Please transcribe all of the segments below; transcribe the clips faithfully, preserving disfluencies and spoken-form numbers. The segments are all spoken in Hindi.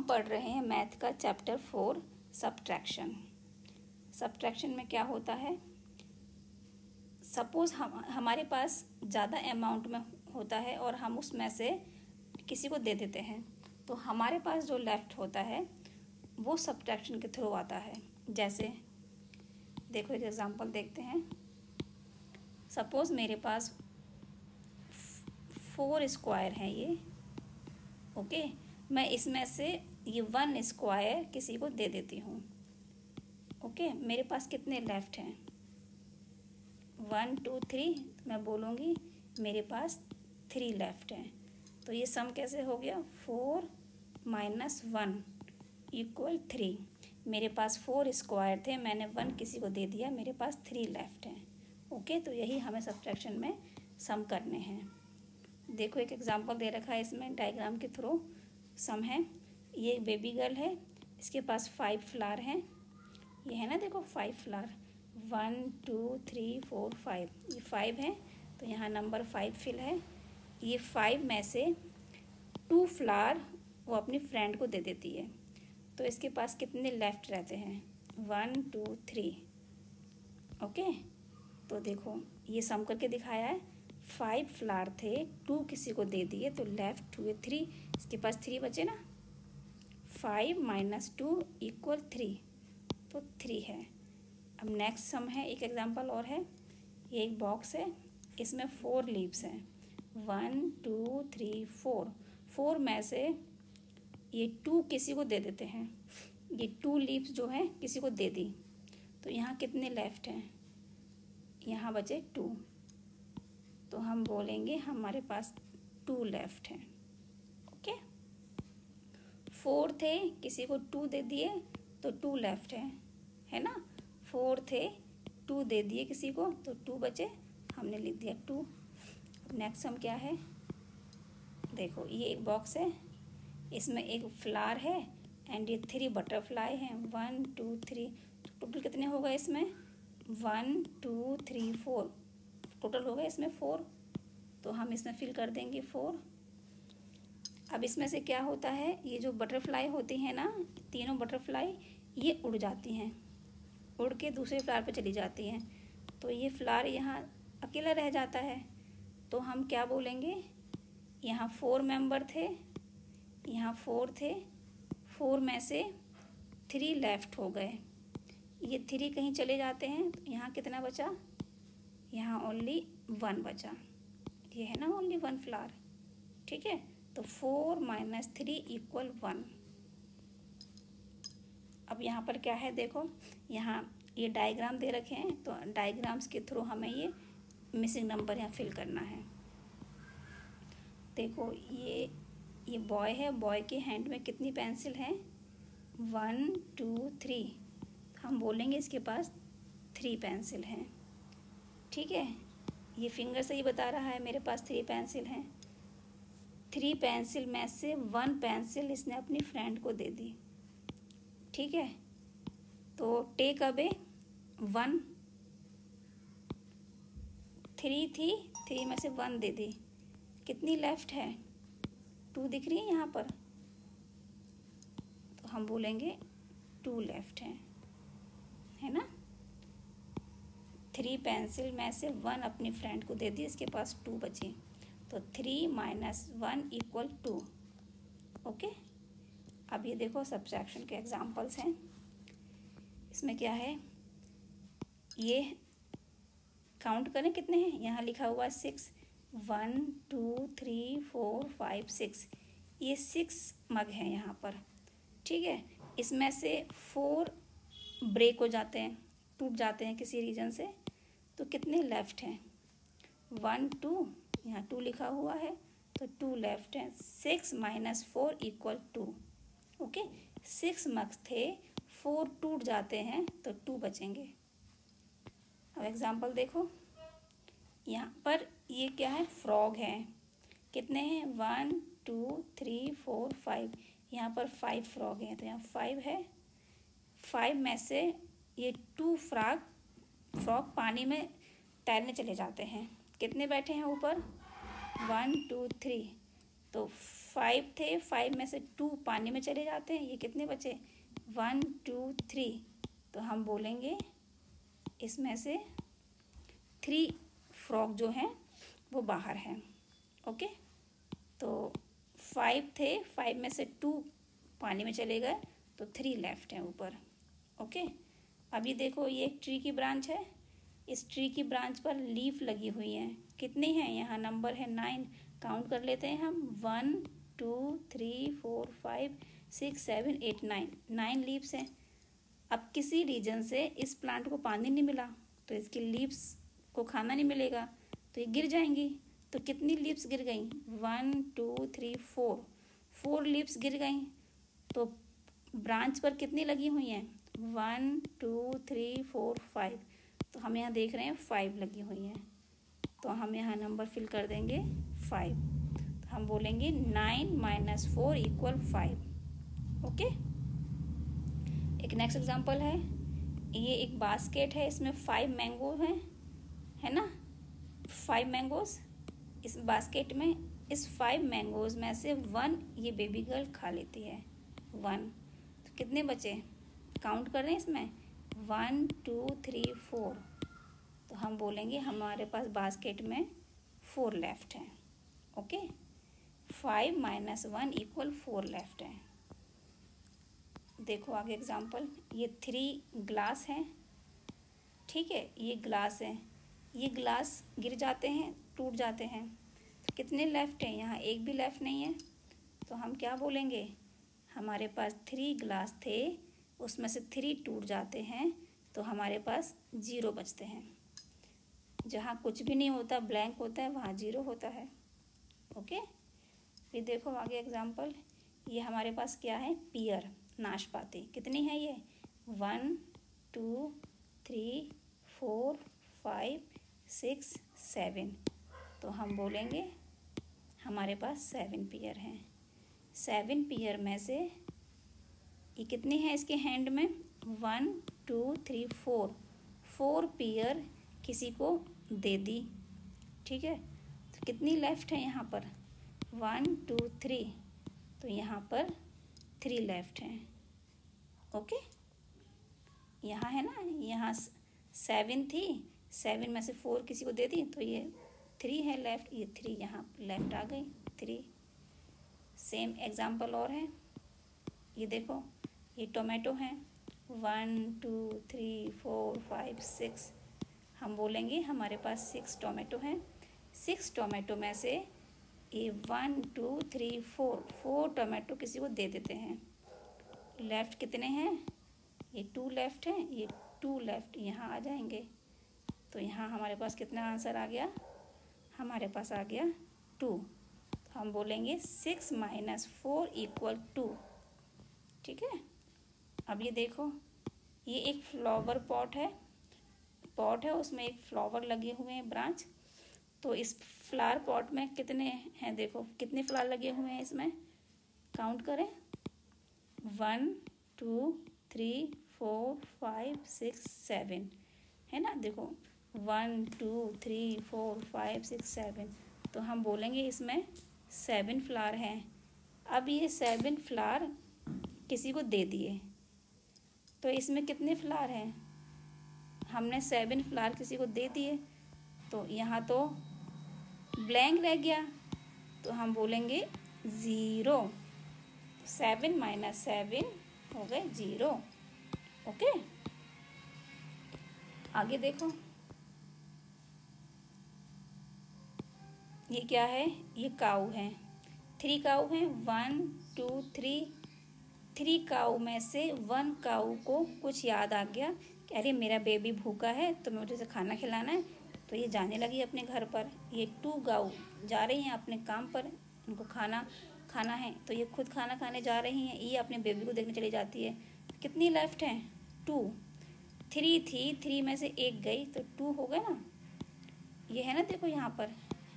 पढ़ रहे हैं मैथ का चैप्टर फोर सब्ट्रैक्शन। सब्ट्रैक्शन में क्या होता है, सपोज़ हम हमारे पास ज़्यादा अमाउंट में होता है और हम उसमें से किसी को दे देते हैं, तो हमारे पास जो लेफ्ट होता है वो सब्ट्रैक्शन के थ्रू आता है। जैसे देखो एक एग्जांपल देखते हैं। सपोज़ मेरे पास फोर स्क्वायर हैं ये, ओके, मैं इसमें से ये वन स्क्वायर किसी को दे देती हूँ। ओके, मेरे पास कितने लेफ्ट हैं, वन टू थ्री, मैं बोलूँगी मेरे पास थ्री लेफ्ट हैं। तो ये सम कैसे हो गया, four minus one equal three. मेरे पास फोर स्क्वायर थे, मैंने वन किसी को दे दिया, मेरे पास थ्री लेफ्ट हैं। ओके, तो यही हमें सब्ट्रैक्शन में सम करने हैं। देखो एक एग्जांपल दे रखा है, इसमें डायग्राम के थ्रू सम है। ये बेबी गर्ल है, इसके पास फाइव फ्लावर हैं, ये है ना, देखो five flower, one two three four five, ये फाइव है तो यहाँ नंबर फाइव फिल है। ये फाइव में से टू फ्लावर वो अपनी फ्रेंड को दे देती है, तो इसके पास कितने लेफ्ट रहते हैं, वन टू थ्री। ओके, तो देखो ये सम करके दिखाया है, फाइव फ्लावर थे, टू किसी को दे दिए तो लेफ्ट हुए थ्री, इसके पास थ्री बचे ना, five minus two equal three, तो थ्री है। अब नेक्स्ट सम है, एक एग्जांपल और है। ये एक बॉक्स है, इसमें फोर लीव्स हैं, one two three four, four में से ये टू किसी को दे देते हैं, ये टू लीव्स जो हैं किसी को दे दी, तो यहाँ कितने लेफ्ट हैं, यहाँ बचे टू, तो हम बोलेंगे हमारे पास टू लेफ्ट हैं। ओके, फोर थे, किसी को टू दे दिए तो टू लेफ्ट है है ना, फोर थे, टू दे दिए किसी को तो टू बचे, हमने लिख दिया टू। नेक्स्ट सम क्या है, देखो ये एक बॉक्स है, इसमें एक फ्लावर है एंड ये थ्री बटरफ्लाई हैं, वन टू थ्री, टोटल कितने हो गए इसमें, one two three four, total हो गए इसमें फोर, तो हम इसमें फिल कर देंगे फोर। अब इसमें से क्या होता है, ये जो बटरफ्लाई होती हैं ना, तीनों बटरफ्लाई ये उड़ जाती हैं, उड़ के दूसरे फ्लावर पे चली जाती हैं, तो ये फ्लावर यहाँ अकेला रह जाता है, तो हम क्या बोलेंगे, यहाँ फोर मेंबर थे, यहाँ फोर थे, फोर में से थ्री लेफ्ट हो गए, ये थ्री कहीं चले जाते हैं, तो यहाँ कितना बचा, यहाँ ओनली वन बचा, ये है ना ओनली वन फ्लावर, ठीक है, तो four minus three equal one. अब यहाँ पर क्या है, देखो यहाँ ये डायग्राम दे रखे हैं, तो डायग्राम्स के थ्रू हमें ये मिसिंग नंबर यहाँ फिल करना है। देखो ये ये बॉय है, बॉय के हैंड में कितनी पेंसिल हैं, वन टू थ्री, हम बोलेंगे इसके पास थ्री पेंसिल हैं, ठीक है, ये फिंगर से ही बता रहा है मेरे पास थ्री पेंसिल हैं। थ्री पेंसिल में से वन पेंसिल इसने अपनी फ्रेंड को दे दी, ठीक है, तो टेक अवे वन, थ्री थी, थ्री में से वन दे दी, कितनी लेफ्ट है, टू दिख रही है यहाँ पर, तो हम बोलेंगे टू लेफ्ट है है ना, थ्री पेंसिल में से वन अपनी फ्रेंड को दे दी, इसके पास टू बची, तो three minus one equal two. Okay, अब ये देखो सब्ट्रैक्शन के एग्जांपल्स हैं, इसमें क्या है, ये काउंट करें कितने हैं, यहाँ लिखा हुआ है six, one two three four five six, ये सिक्स मग हैं यहाँ पर, ठीक है, इसमें से फोर ब्रेक हो जाते हैं, टूट जाते हैं किसी रीजन से, तो कितने लेफ्ट हैं, वन टू, यहाँ टू लिखा हुआ है तो टू लेफ्ट हैं, six minus four equal two. Okay, six mugs थे, फोर टूट जाते हैं तो टू बचेंगे। अब एग्जांपल देखो, यहाँ पर ये क्या है, फ्रॉग है, कितने हैं, one two three four five, यहाँ पर फाइव फ्रॉग हैं, तो यहाँ फाइव है, फाइव में से ये टू फ्रॉग फ्रॉग पानी में तैरने चले जाते हैं, कितने बैठे हैं ऊपर, वन टू थ्री, तो फाइव थे, फाइव में से टू पानी में चले जाते हैं, ये कितने बचे, वन टू थ्री, तो हम बोलेंगे इसमें से थ्री फ्रॉग जो हैं वो बाहर हैं। ओके, तो फाइव थे, फाइव में से टू पानी में चले गए, तो थ्री लेफ्ट हैं ऊपर। ओके, अब ये देखो, ये एक ट्री की ब्रांच है, इस ट्री की ब्रांच पर लीफ लगी हुई हैं, कितनी हैं, यहाँ नंबर है नाइन, काउंट कर लेते हैं हम, one two three four five six seven eight nine, nine leaves हैं। अब किसी रीजन से इस प्लांट को पानी नहीं मिला, तो इसकी लीव्स को खाना नहीं मिलेगा, तो ये गिर जाएंगी। तो कितनी लीव्स गिर गई, one two three four, four leaves गिर गई। तो ब्रांच पर कितनी लगी हुई हैं, one two three four five, तो हम यहाँ देख रहे हैं फाइव लगी हुई हैं, तो हम यहाँ नंबर फिल कर देंगे फाइव। तो हम बोलेंगे nine minus four equal five. Okay, एक नेक्स्ट एग्जांपल है, ये एक बास्केट है, इसमें फाइव मैंगो हैं, है ना, फाइव मैंगोज इस बास्केट में, इस फाइव मैंगोज में से वन ये बेबी गर्ल खा लेती है, वन, तो कितने बचे, काउंट कर रहे हैं इसमें, वन टू थ्री फोर, तो हम बोलेंगे हमारे पास बास्केट में फोर लेफ्ट हैं। Okay, five minus one equal four left हैं। देखो आगे एग्जांपल, ये थ्री ग्लास हैं, ठीक है, ये ग्लास है, ये ग्लास गिर जाते हैं, टूट जाते हैं, तो कितने लेफ्ट हैं, यहाँ एक भी लेफ्ट नहीं है, तो हम क्या बोलेंगे, हमारे पास थ्री ग्लास थे, उसमें से थ्री टूट जाते हैं, तो हमारे पास जीरो बचते हैं। जहाँ कुछ भी नहीं होता, ब्लैंक होता है, वहाँ जीरो होता है। ओके, फिर देखो आगे एग्जांपल, ये हमारे पास क्या है, पियर, नाशपाती, कितनी है ये, one two three four five six seven, तो हम बोलेंगे हमारे पास सेवन पियर हैं। सेवन पियर में से ये कितनी है इसके हैंड में, one two three four, four pear किसी को दे दी, ठीक है, तो कितनी लेफ्ट है यहाँ पर, वन टू थ्री, तो यहाँ पर थ्री लेफ्ट हैं। ओके, यहाँ है ना, यहाँ सेवन थी, सेवन में से फोर किसी को दे दी, तो ये थ्री है लेफ्ट, ये थ्री यहाँ लेफ्ट आ गई, थ्री। सेम एग्जाम्पल और है, ये देखो, ये टोमेटो हैं, one two three four five six, हम बोलेंगे हमारे पास सिक्स टोमेटो हैं। सिक्स टोमेटो में से ये one two three four, four tomato किसी को दे देते हैं। लेफ्ट कितने हैं, ये टू लेफ्ट हैं, ये टू लेफ्ट यहाँ आ जाएंगे, तो यहाँ हमारे पास कितना आंसर आ गया, हमारे पास आ गया टू। तो हम बोलेंगे six minus four equal two, ठीक है। अब ये देखो, ये एक फ्लावर पॉट है, पॉट है, उसमें एक फ्लावर लगे हुए हैं, ब्रांच। तो इस फ्लावर पॉट में कितने हैं, देखो कितने फ्लावर लगे हुए हैं इसमें, काउंट करें, one two three four five six seven, है ना, देखो one two three four five six seven, तो हम बोलेंगे इसमें सेवन फ्लावर हैं। अब ये सेवन फ्लावर किसी को दे दिए, तो इसमें कितने फ्लावर हैं, हमने सेवन फ्लावर किसी को दे दिए, तो यहाँ तो ब्लैंक रह गया, तो हम बोलेंगे ज़ीरो। सेवन माइनस सेवन हो गए ज़ीरो। ओके, आगे देखो, ये क्या है, ये काऊ है, थ्री काऊ हैं, one two three, three cow में से वन काऊ को कुछ याद आ गया कि अरे मेरा बेबी भूखा है, तो मुझे उसे खाना खिलाना है, तो ये जाने लगी अपने घर पर। ये टू गाऊ जा रही हैं अपने काम पर, उनको खाना खाना है, तो ये खुद खाना खाने जा रही हैं, ये अपने बेबी को देखने चली जाती है। कितनी लेफ्ट हैं, टू। थ्री थी, थ्री में से एक गई, तो टू हो गए ना, ये है ना, देखो यहाँ पर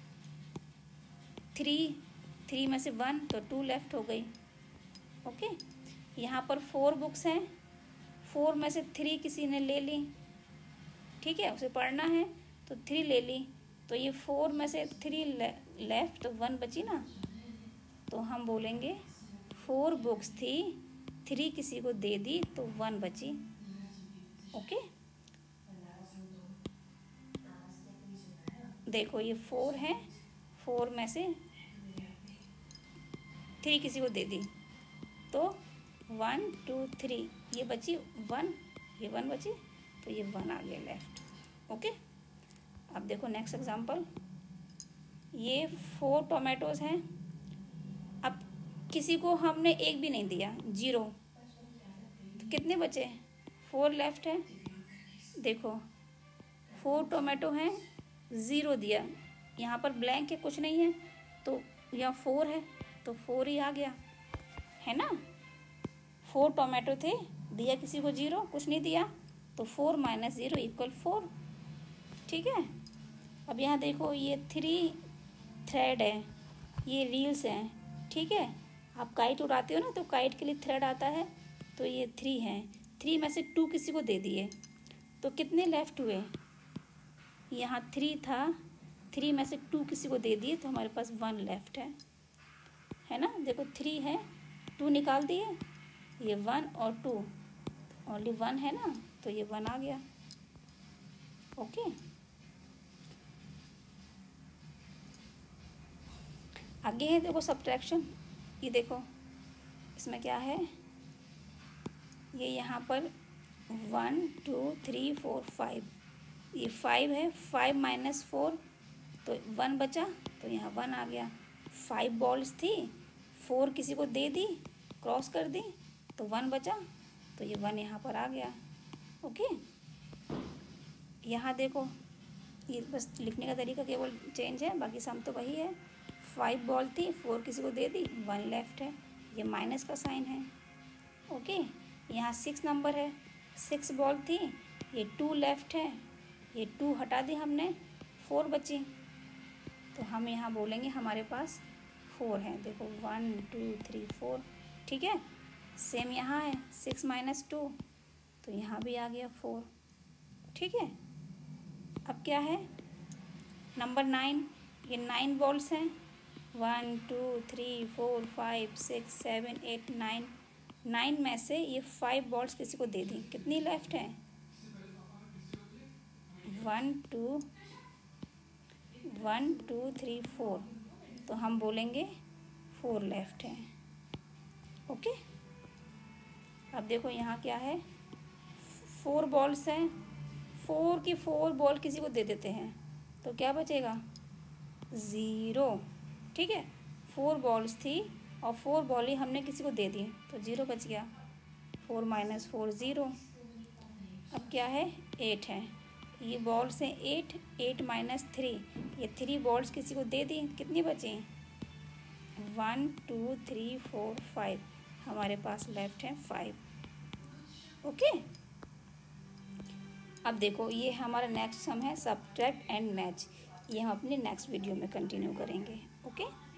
थ्री, थ्री में से वन, तो टू लेफ्ट हो गई। ओके, यहाँ पर फोर बुक्स हैं, फोर में से थ्री किसी ने ले ली, ठीक है, उसे पढ़ना है, तो थ्री ले ली, तो ये फोर में से थ्री ले, लेफ्ट, तो वन बची ना, तो हम बोलेंगे फोर बुक्स थी, थ्री किसी को दे दी तो वन बची। ओके, देखो ये फोर है, फोर में से थ्री किसी को दे दी तो वन टू थ्री, ये बची वन, ये वन बची तो ये वन आ गया लेफ्ट। ओके, अब देखो नेक्स्ट एग्जांपल, ये फोर टोमेटोज हैं। अब किसी को हमने एक भी नहीं दिया, जीरो, तो कितने बचे? फोर लेफ्ट है। देखो फोर टोमेटो हैं, ज़ीरो दिया, यहाँ पर ब्लैंक है, कुछ नहीं है, तो यहाँ फोर है तो फोर ही आ गया, है ना। फोर टोमेटो थे, दिया किसी को जीरो, कुछ नहीं दिया, तो four minus zero equal four. ठीक है, अब यहाँ देखो ये थ्री थ्रेड है, ये रील्स हैं। ठीक है, आप काइट उड़ाते हो ना, तो काइट के लिए थ्रेड आता है, तो ये थ्री हैं। थ्री में से टू किसी को दे दिए तो कितने लेफ्ट हुए? यहाँ थ्री था, थ्री में से टू किसी को दे दिए तो हमारे पास वन लेफ्ट है, है ना। देखो थ्री है, टू निकाल दिए, ये वन और टू, ओनली वन है ना, तो ये वन आ गया। ओके, आगे है देखो सब्ट्रैक्शन। ये देखो इसमें क्या है, ये यहाँ पर one two three four five, ये फाइव है, फाइव माइनस फोर तो वन बचा, तो यहाँ वन आ गया। फाइव बॉल्स थी, फोर किसी को दे दी, क्रॉस कर दी तो वन बचा, तो ये वन यहाँ पर आ गया। ओके, यहाँ देखो ये बस लिखने का तरीका केवल चेंज है, बाकी सम तो वही है। फाइव बॉल थी, फोर किसी को दे दी, वन लेफ्ट है, ये माइनस का साइन है। ओके, यहाँ सिक्स नंबर है, सिक्स बॉल थी, ये टू लेफ्ट है, ये टू हटा दी हमने, फोर बची, तो हम यहाँ बोलेंगे हमारे पास फोर है। देखो वन टू थ्री फोर। ठीक है, सेम यहाँ है, सिक्स माइनस टू तो यहाँ भी आ गया फोर। ठीक है, अब क्या है नंबर नाइन, ये नाइन बॉल्स हैं, one two three four five six seven eight nine, nine में से ये फाइव बॉल्स किसी को दे दी, कितनी लेफ्ट है? One two one two three four, तो हम बोलेंगे फोर लेफ्ट है। ओके, अब देखो यहाँ क्या है, फोर बॉल्स हैं, फोर की फोर बॉल किसी को दे देते हैं तो क्या बचेगा? ज़ीरो। ठीक है, फोर बॉल्स थी और फोर बॉल ही हमने किसी को दे दी तो ज़ीरो बच गया, फोर माइनस फोर ज़ीरो। अब क्या है, एट है, ये बॉल्स हैं एट, एट माइनस थ्री, ये थ्री बॉल्स किसी को दे दी, कितनी बची? One two three four five, हमारे पास लेफ्ट है फाइव। ओके, अब देखो ये हमारा नेक्स्ट सम है सब्ट्रैक्ट एंड मैच, ये हम अपने नेक्स्ट वीडियो में कंटिन्यू करेंगे। ओके।